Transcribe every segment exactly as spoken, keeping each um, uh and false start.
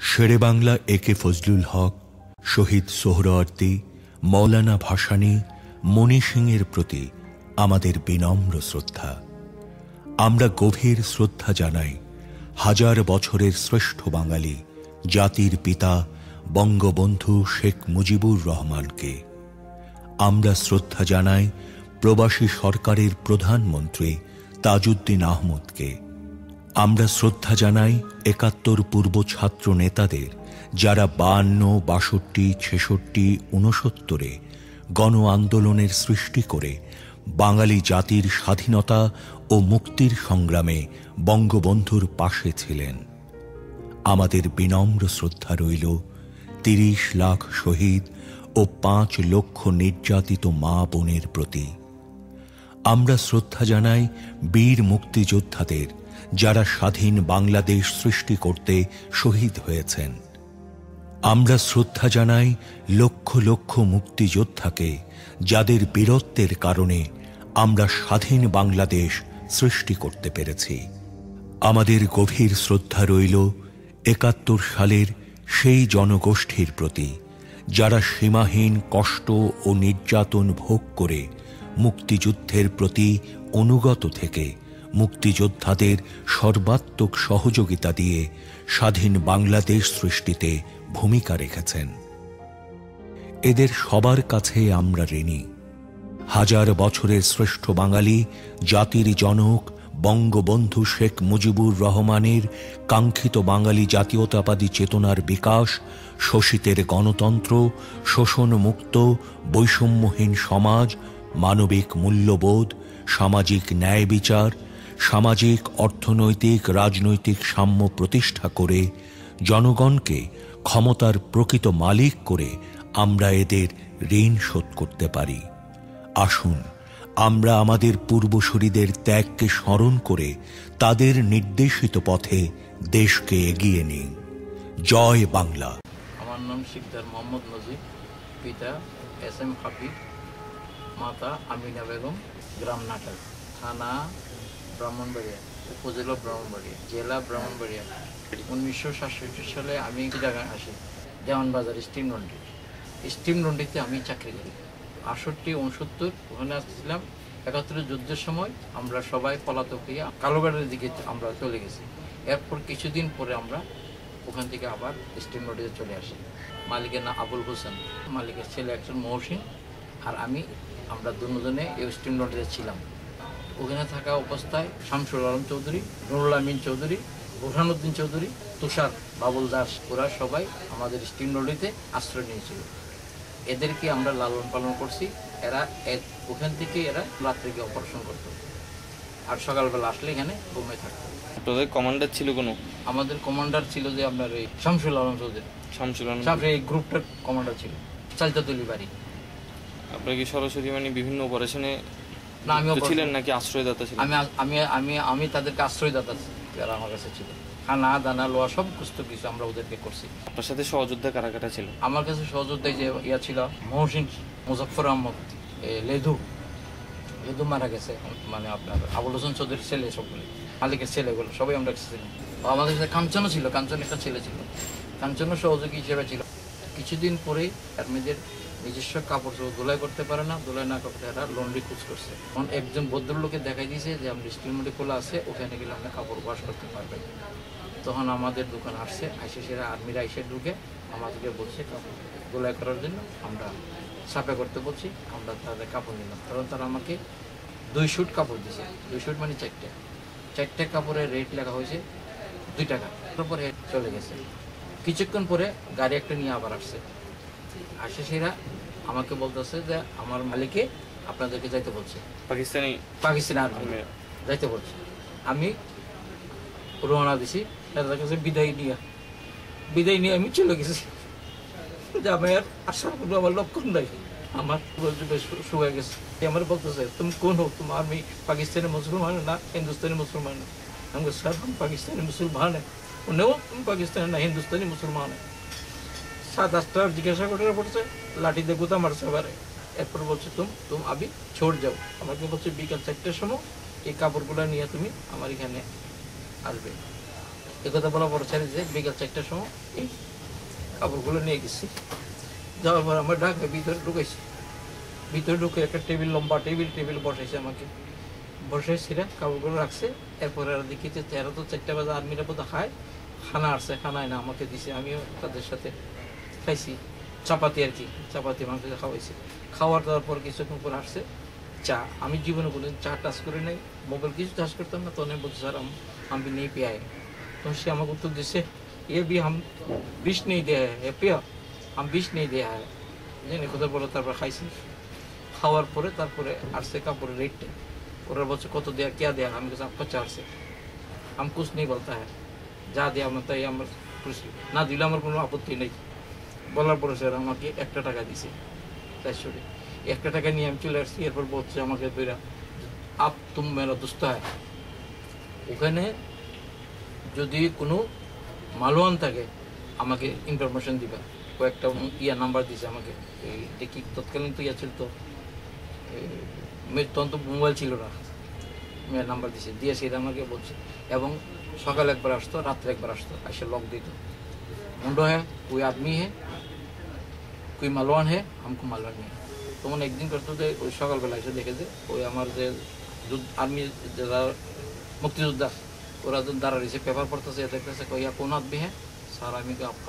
শেরে বাংলা এ কে ফজলুল হক, শহীদ সোহরাওয়ার্দী, মৌলানা ভাসানী, মণি সিংয়ের প্রতি আমাদের বিনম্র শ্রদ্ধা। আমরা গভীর শ্রদ্ধা জানাই হাজার বছরের শ্রেষ্ঠ বাঙালি জাতির পিতা বঙ্গবন্ধু শেখ মুজিবুর রহমানকে। আমরা শ্রদ্ধা জানাই প্রবাসী সরকারের প্রধানমন্ত্রী তাজউদ্দিন আহমদকে। আমরা শ্রদ্ধা জানাই একাত্তর পূর্ব ছাত্র নেতাদের, যারা বায়ান্ন, বাষট্টি, ছেষট্টি, ঊনসত্তরে গণ আন্দোলনের সৃষ্টি করে বাঙালি জাতির স্বাধীনতা ও মুক্তির সংগ্রামে বঙ্গবন্ধুর পাশে ছিলেন। আমাদের বিনম্র শ্রদ্ধা রইল তিরিশ লাখ শহীদ ও পাঁচ লক্ষ নির্যাতিত মা বোনের প্রতি। আমরা শ্রদ্ধা জানাই বীর মুক্তিযোদ্ধাদের, যারা স্বাধীন বাংলাদেশ সৃষ্টি করতে শহীদ হয়েছেন। আমরা শ্রদ্ধা জানাই লক্ষ লক্ষ মুক্তিযোদ্ধাকে, যাদের বীরত্বের কারণে আমরা স্বাধীন বাংলাদেশ সৃষ্টি করতে পেরেছি। আমাদের গভীর শ্রদ্ধা রইল একাত্তর সালের সেই জনগোষ্ঠীর প্রতি, যারা সীমাহীন কষ্ট ও নির্যাতন ভোগ করে মুক্তিযুদ্ধের প্রতি অনুগত থেকে মুক্তিযোদ্ধাদের সর্বাত্মক সহযোগিতা দিয়ে স্বাধীন বাংলাদেশ সৃষ্টিতে ভূমিকা রেখেছেন। এদের সবার কাছে আমরা ঋণী। হাজার বছরের শ্রেষ্ঠ বাঙালি জাতির জনক বঙ্গবন্ধু শেখ মুজিবুর রহমানের কাঙ্ক্ষিত বাঙালি জাতীয়তাবাদী চেতনার বিকাশ, শোষিতের গণতন্ত্র, শোষণমুক্ত বৈষম্যহীন সমাজ, মানবিক মূল্যবোধ, সামাজিক ন্যায় বিচার, সামাজিক অর্থনৈতিক রাজনৈতিক সাম্য প্রতিষ্ঠা করে জনগণকে ক্ষমতার প্রকৃত মালিক করে আমরা এদের ঋণ শোধ করতে পারি। আসুন আমরা আমাদের পূর্বসূরীদের ত্যাগকে স্মরণ করে তাদের নির্দেশিত পথে দেশকে এগিয়ে নিই। জয় বাংলা। আমার নাম শিকদার মোহাম্মদ নজিব, পিতা এস এম হাবিব, মাতা আমিনা বেগম, গ্রাম নাটাল, থানা ব্রাহ্মণবাড়িয়া, উপজেলা ব্রাহ্মণবাড়িয়া, জেলা ব্রাহ্মণবাড়িয়া। উনিশশো সাতষট্টি সালে আমি চিটাগাং আসি, দেওয়ানবাজার স্টিম লন্ড্রি। স্টিম লন্ড্রিতে আমি চাকরি করি। আটষট্টি উনসত্তর ওখানে আসছিলাম। একাত্তরের যুদ্ধের সময় আমরা সবাই পলাতক হয়ে কালোগাড়ের দিকে আমরা চলে গেছি। এরপর কিছুদিন পরে আমরা ওখান থেকে আবার স্টিম লন্ড্রিতে চলে আসি। মালিকের নাম আবুল হোসেন, মালিকের ছেলে একজন মহসিন, আর আমি, আমরা দুজনে এই স্টিম লন্ড্রিতে ছিলাম। ওখানে থাকা অবস্থায় শামসুল আলম চৌধুরী, নুরুল আমিন চৌধুরী, বুরহানুদ্দিন চৌধুরী, তুষার, বাবুল দাস, ওরা সবাই আমাদের স্টিম লন্ড্রিতে আশ্রয় নিয়েছিল। এদেরকে আমরা লালন পালন করছি। এরা ওখান থেকে এরা রাত্রে গিয়ে অপারেশন করতো, আর সকালবেলা আসলে এখানে ঘুমে থাকতো। আপনাদের কমান্ডার ছিল কোনো? আমাদের কমান্ডার ছিল যে আপনার এই শামসুল আলম চৌধুরী। শামসুল আলম এই গ্রুপটার কমান্ডার ছিল, চালতাতুলি বাড়ি। আপনারা কি সরাসরি মানে বিভিন্ন অপারেশনে না আমি ছিলেন নাকি আশ্রয়দাতা ছিলেন? আমি আমি আমি আমি তাদেরকে আশ্রয়দাতা যারা আমার কাছে ছিল, খানা দানা লোয়া সব কিছু কিছু আমরা ওদেরকে করছি। আপনার সাথে সহযোদ্ধা কারা কারা ছিল? আমার কাছে সহযোদ্ধা যে ইয়া ছিল মহসিন, মুজফর আহমদ, লেদু লেদু মারা গেছে, মানে আপনার আবুল হোসেন চৌধুরীর ছেলে, সবগুলি মালিকের ছেলেগুলো সবাই আমরা ছিলাম। আমাদের সাথে কাঞ্চনও ছিল, কাঞ্চন একটা ছেলে ছিল, কাঞ্চনও সহযোগী হিসেবে ছিল। কিছুদিন পরেই আর্মিদের নিজস্ব কাপড় চোপড় ধোলাই করতে পারে না, ধোলাই না করতে এরা লন্ড্রি খোঁজ করছে। তখন একজন ভদ্রলোকে দেখাই দিয়েছে যে আপনি স্টিল লন্ড্রি খোলা আছে, ওখানে গেলে আপনি কাপড় ওয়াশ করতে পারবেন। তখন আমাদের দোকান আসছে, আইসে সেরা আর্মিরা আইসে ঢুকে আমাদেরকে বলছে কাপড় ধোলাই করার জন্য, আমরা সাফা করতে বলছি, আমরা তাদের কাপড় নিলাম। কারণ তারা আমাকে দুই শুট কাপড় দিয়েছে, দুই শুট মানে চারটে চারটে কাপড়ের রেট লেখা হয়েছে দুই টাকা। তারপরে চলে গেছে। কিছুক্ষণ পরে গাড়ি একটা নিয়ে আবার আসছে, আসে সেরা আমাকে বলতেছে যে আমার মালিকে আপনাদেরকে যাইতে বলছে, পাকিস্তানি পাকিস্তানি আর্মি যাইতে বলছে। আমি রওনা দিছি তাদের কাছে বিদায় নিয়ে, বিদায় নিয়ে আমি চলে গেছি। যে আমি আর আসার কোনো আমার লক্ষণ নাই, আমার শুয়ে গেছে। আমার বলতেছে তুমি কোন হোক, তুমি আর্মি পাকিস্তানি মুসলমান না হিন্দুস্তানি মুসলমান? আমি স্যার हम पाकिस्तानी मुसलमान है। उन्हें तुम पाकिस्तानी ना हिंदुस्तानी मुसलमान है। सात आठटा জিজ্ঞাসা করে পড়ছে, লাঠি দিয়ে গুতা মারছে এবারে। এরপর বলছে তুম তুম আবি ছোট যাও। আমাকে বলছে বিকাল চারটের সময় এই কাপড়গুলো নিয়ে তুমি আমার এখানে আসবে। একথা বলা পরে ছেড়ে যে বিকাল চারটার সময় এই কাপড়গুলো নিয়ে গেছি। যাওয়ার পর আমরা ঢাকা ভিতরে ঢুকেছি। ভিতরে ঢুকে একটা টেবিল, লম্বা টেবিল টেবিল বসাইছে আমাকে, বসাইছিরা কাপড়গুলো রাখছে। এরপরে আর দেখিতে তেরো তো চারটা বাজে আর্মিরা বোধ খায়, খানা আসছে, খানায় না আমাকে দিছে। আমিও তাদের সাথে খাইছি চাপাতি আর কি, চাপাতি মাংস খাওয়াইছি। খাওয়ার দেওয়ার পর কিছুক্ষণ পর আসছে চা। আমি জীবনে কোনোদিন চা টাচ করে নাই, মোবাইল কিছু টাচ করতাম না। তখন বলছি স্যার हम भी नहीं पिया है। तो সে আমাকে উত্তর দিচ্ছে ये भी हम विष नहीं दिया है पिया, हम विष नहीं दिया है। জানি কোথায় বলে। তারপর খাইছি। খাওয়ার পরে তারপরে আসছে কাপড়ের রেটটা। ওরা বলছে কত দেয়া, क्या দেয়া? আমি কাছে आपका चार से, हम कुछ नहीं बोलता है, যা দেয়া আমরা তাই আমরা খুশি, না দিলে আমার কোনো আপত্তি নেই। বলার পরে স্যার আমাকে একটা টাকা দিছে চারশো টাকা। একটা টাকা নিয়ে আমি চলে আসছি। এরপর বলছে আমাকে বেরা আপ তুম মেরা দোস্ত হয়, ওখানে যদি কোনো মালওয়ান থাকে আমাকে ইনফরমেশন দিবা। কয়েকটা ইয়া নাম্বার দিছে আমাকে। এই দেখি তৎকালীন তো ইয়া ছিল, তো তখন তো মোবাইল ছিল না, নাম্বার দিছে, দিয়ে সেটা আমাকে বলছে। এবং সকালে একবার আসতো, রাত্রে একবার আসতো, এসে লক দিত। মুন্ডো হ্যাঁ কোই আদমি হ্যাঁ, कोई मालवान है, हमको मालवान नहीं। तो मैंने एक दिन करते थे ওই সকালবেলা এসে দেখে যে ওই আমার যে আর্মি যারা মুক্তিযোদ্ধা ওরা जो दारा रही पेपर पढ़ते देखते कहिया कौन आदमी है सर, आदमी का आपका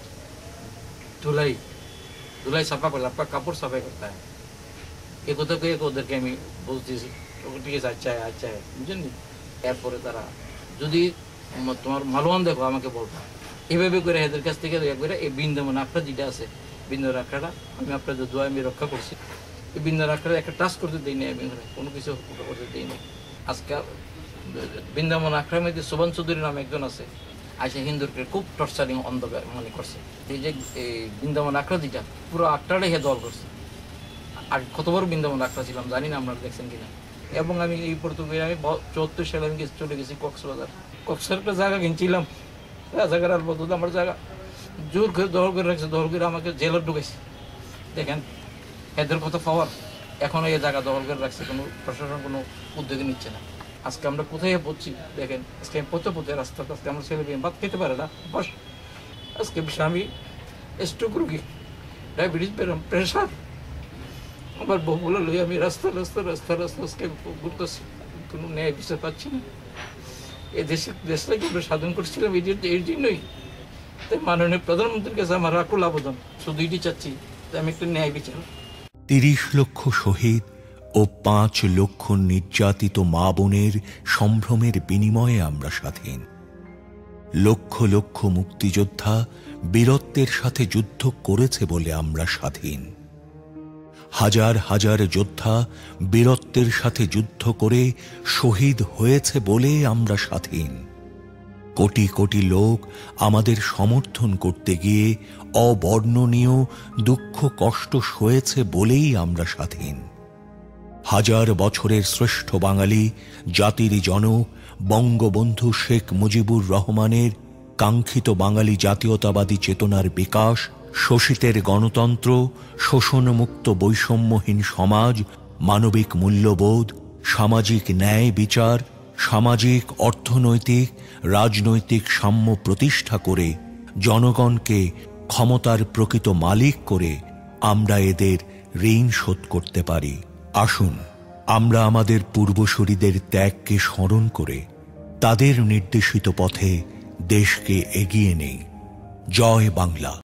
धुलाई धुलाई सफा कर, आपका कापड़ सफाई करता है। एक होता है ওদের কে আমি বলতেছি ঠিক আছে আচ্ছা আচ্ছা বুঝেন নি। এরপরে তারা যদি তোমার মালওয়ান দেখো আমাকে বলবা। এইভাবে করে এদের কাছ থেকে একবারে এই বৃন্দাবন আখড়া যেটা আছে, বৃন্দাবন আখড়াটা আমি আপনাদের দোয়া আমি রক্ষা করছি। এই বৃন্দাবন আখড়া একটা টাচ করতে দিই না, আমি কোনো কিছু করতে দিই না। আজকে বৃন্দাবন আখড়ার মধ্যে শোভন চৌধুরী নামে একজন আছে, আইসা হিন্দুকে খুব টর্চারিং অন্ধ মনে করছে। এই যে এই বৃন্দাবন আখড়া যেটা পুরো আখড়াটাই হে দল করছে। আর কত বড় বৃন্দাবন আখড়া ছিলাম জানি না আপনারা দেখছেন কিনা। এবং আমি এই পর্তুগে আমি চুয়াত্তর সালে আমি চলে গেছি কক্সবাজার। কক্সবাজার একটা জায়গা কিনছিলাম, জায়গার আর বলতো আমার জায়গা জোর করে দখল করে রাখছে, দখল করে আমাকে জেলে ঢুকেছে। দেখেন এদের কত পাওয়ার, এখনো এই জায়গা দখল করে রাখছে, কোনো প্রশাসন কোনো উদ্যোগে নিচ্ছে না। আজকে আমরা কোথায় পড়ছি দেখেন, আজকে আমি পথে পথে রাস্তা, আজকে আমার ছেলে মেয়ে ভাত খেতে পারে না। বাস আজকে আমি স্ট্রোক রুগী, ডায়াবেটিস, প্রেশার, আমার বউগুলো লই আমি রাস্তা রাস্তা রাস্তা রাস্তা আজকে ঘুরতেছি, কোনো ন্যায় বিচার পাচ্ছি না। এই দেশে দেশটাকে আমরা স্বাধীন করছিলাম এই এর জন্যই। তাই মাননীয় প্রধানমন্ত্রীর কাছে আমার আকুল আবেদন, শুধু এটি চাচ্ছি যে আমি একটা ন্যায় বিচার। তিরিশ লক্ষ শহীদ ও পাঁচ লক্ষ নির্যাতিত মা বোনের সম্ভ্রমের বিনিময়ে আমরা স্বাধীন। লক্ষ লক্ষ মুক্তিযোদ্ধা বীরত্বের সাথে যুদ্ধ করেছে বলে আমরা স্বাধীন। হাজার হাজার যোদ্ধা বীরত্বের সাথে যুদ্ধ করে শহীদ হয়েছে বলে আমরা স্বাধীন। কোটি কোটি লোক আমাদের সমর্থন করতে গিয়ে অবর্ণনীয় দুঃখ কষ্ট সয়েছে বলেই আমরা স্বাধীন। হাজার বছরের শ্রেষ্ঠ বাঙালি জাতির জনক বঙ্গবন্ধু শেখ মুজিবুর রহমানের কাঙ্ক্ষিত বাঙালি জাতীয়তাবাদী চেতনার বিকাশ, শোষিতের গণতন্ত্র, শোষণমুক্ত বৈষম্যহীন সমাজ, মানবিক মূল্যবোধ, সামাজিক ন্যায় বিচার, সামাজিক অর্থনৈতিক রাজনৈতিক সাম্য প্রতিষ্ঠা করে জনগণকে ক্ষমতার প্রকৃত মালিক করে আমরা এদের ঋণ শোধ করতে পারি। আসুন আমরা আমাদের পূর্বসূরীদের ত্যাগকে স্মরণ করে তাদের নির্দেশিত পথে দেশকে এগিয়ে নেই। জয় বাংলা।